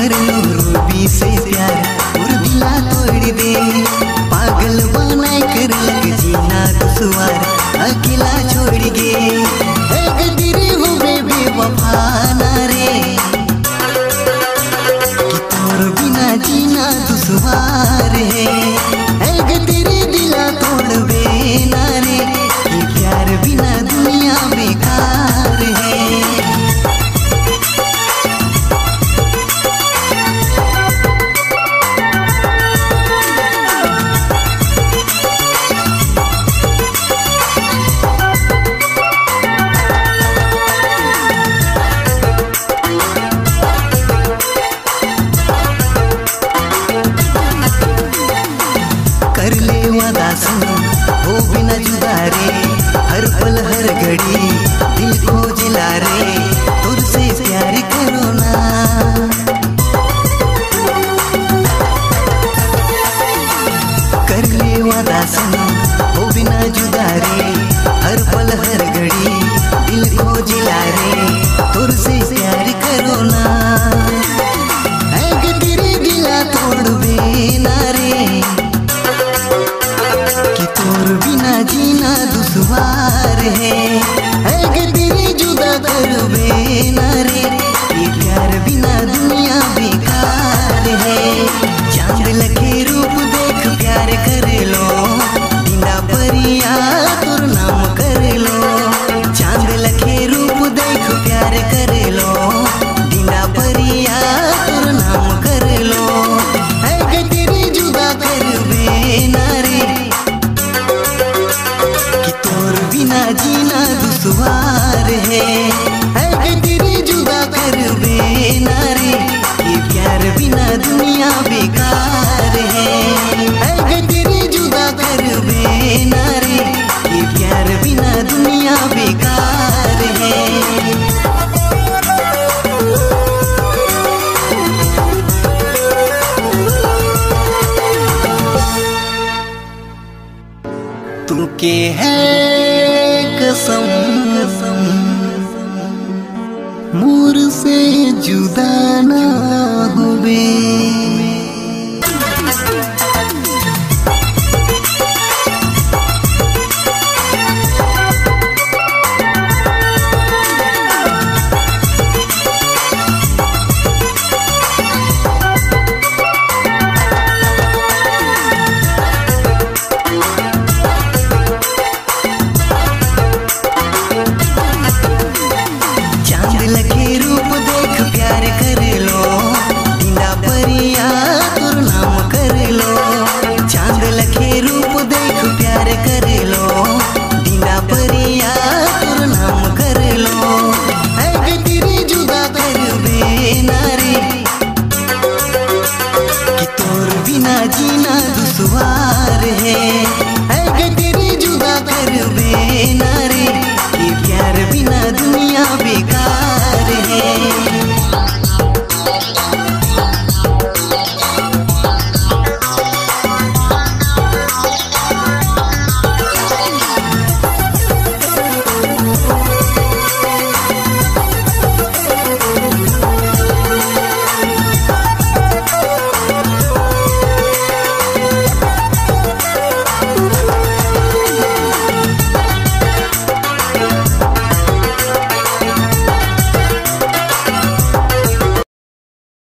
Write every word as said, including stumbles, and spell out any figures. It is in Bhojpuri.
कर लो रूबी से प्यार और दिला तोड़ दे। पागल बनाए कर लग जीना दुश्वार अकेला छोड़ गे। गदरी हो बेवफा ना रे कि तोर बिना जीना दुश्वार है। गदरी दिला तोड़ बे ना रे कि प्यार बिना दुनिया बेकार है। कर ले वादा सुनो हो बिना जुदा रे, हर पल हर घड़ी दिल को जला रे। तुझसे प्यार करो ना कर ले वादा सुनो हो बिना जुदा रे, हर पल हर घड़ी दिल को जला रे। तुझसे प्यार करो ना तेरे दिला तोड़ बे ना रे कि तोर बिना जीना दुश्वार है। तेरी जुदा कर बे ना रे ये प्यार बिना दुनिया बेकार है। चांद लगे रूप देख प्यार कर लो, दिना परिया तोर नाम कर लो। चांद लगे रूप देख प्यार कर लो, दिना परिया तोर नाम कर लो। तेरी जुदा कर बे ना रे कि तोर बिना जीना दुश्वार है। तेरी जुदा कर बे ना रे ये प्यार बिना दुनिया बेकार है। तेरी जुदा कर बे ना रे ये प्यार बिना दुनिया बेकार है। तू के है कसम मोर से जुदा ना होवे।